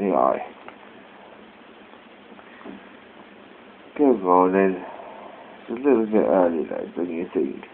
the eye. Good morning. It's a little bit early though than you think.